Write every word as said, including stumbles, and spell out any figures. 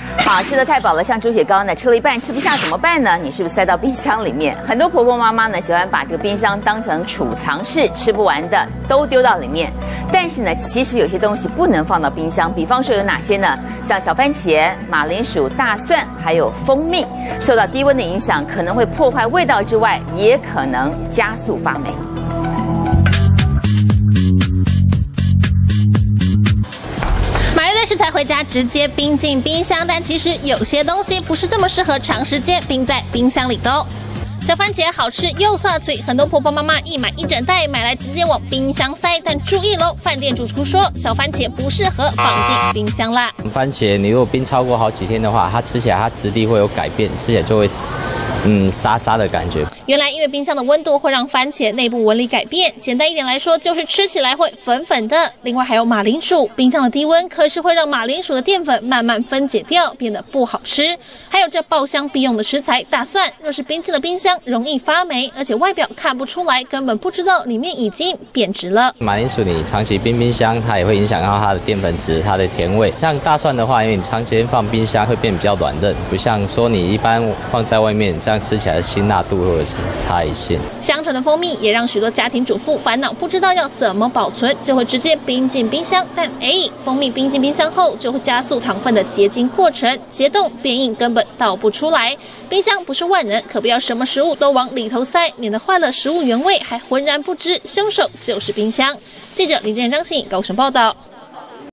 好，吃得太饱了，像猪血糕呢，吃了一半吃不下怎么办呢？你是不是塞到冰箱里面？很多婆婆妈妈呢，喜欢把这个冰箱当成储藏室，吃不完的都丢到里面。但是呢，其实有些东西不能放到冰箱，比方说有哪些呢？像小番茄、马铃薯、大蒜，还有蜂蜜，受到低温的影响，可能会破坏味道之外，也可能加速发霉。 食材回家直接冰进冰箱，但其实有些东西不是这么适合长时间冰在冰箱里的哦。小番茄好吃又刷嘴，很多婆婆妈妈一买一整袋买来直接往冰箱塞，但注意喽，饭店主厨说小番茄不适合放进冰箱啦。 番茄你如果冰超过好几天的话，它吃起来它质地会有改变，吃起来就会嗯沙沙的感觉。 原来，因为冰箱的温度会让番茄内部纹理改变。简单一点来说，就是吃起来会粉粉的。另外还有马铃薯，冰箱的低温可是会让马铃薯的淀粉慢慢分解掉，变得不好吃。还有这爆香必用的食材大蒜，若是冰进了冰箱，容易发霉，而且外表看不出来，根本不知道里面已经变质了。 马铃薯你长期冰冰箱，它也会影响到它的淀粉质、它的甜味。像大蒜的话，因为你长时间放冰箱会变比较软嫩，不像说你一般放在外面，这样吃起来的辛辣度会差一些。 香醇的蜂蜜也让许多家庭主妇烦恼，不知道要怎么保存，就会直接冰进冰箱。但哎，蜂蜜冰进冰箱后，就会加速糖分的结晶过程，结冻变硬，根本倒不出来。冰箱不是万能，可不要什么食物都往里头塞，免得坏了食物原味，还浑然不知凶手就是冰箱。记者林建张信高雄报道。